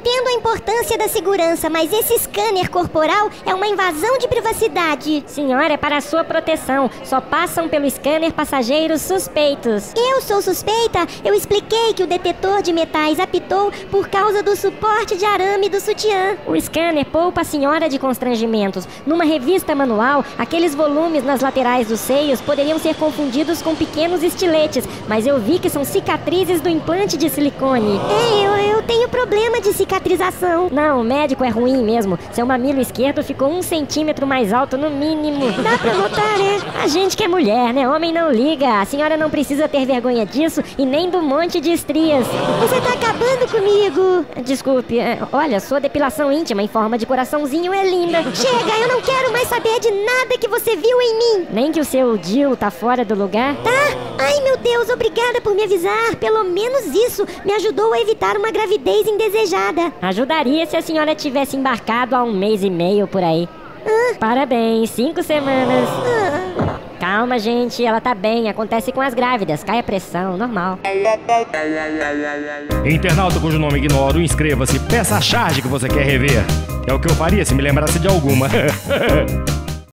entendo a importância da segurança, mas esse scanner corporal é uma invasão de privacidade. Senhora, é para a sua proteção. Só passam pelo scanner passageiros suspeitos. Eu sou suspeita? Eu expliquei que o detetor de metais apitou por causa do suporte de arame do sutiã. O scanner poupa a senhora de constrangimentos. Numa revista manual, aqueles volumes nas laterais dos seios poderiam ser confundidos com pequenos estiletes, mas eu vi que são cicatrizes do implante de silicone. Eu tenho problema de cicatrização. Não, o médico é ruim mesmo. Seu mamilo esquerdo ficou 1 centímetro mais alto no mínimo. Dá pra notar, né? A gente que é mulher, né? Homem não liga. A senhora não precisa ter vergonha disso e nem do monte de estrias. Você tá acabando comigo. Desculpe, olha, sua depilação íntima em forma de coraçãozinho é linda. Chega, eu não quero mais saber de nada que você viu em mim. Nem que o seu DIU tá fora do lugar? Tá? Ai, meu Deus, obrigada por me avisar. Pelo menos isso me ajudou a evitar uma gravidez indesejada. Ajudaria se a senhora tivesse embarcado há 1 mês e meio por aí. Parabéns, 5 semanas. Calma, gente, ela tá bem. Acontece com as grávidas, cai a pressão, normal. Internauta cujo nome ignoro, inscreva-se, peça a charge que você quer rever. É o que eu faria se me lembrasse de alguma.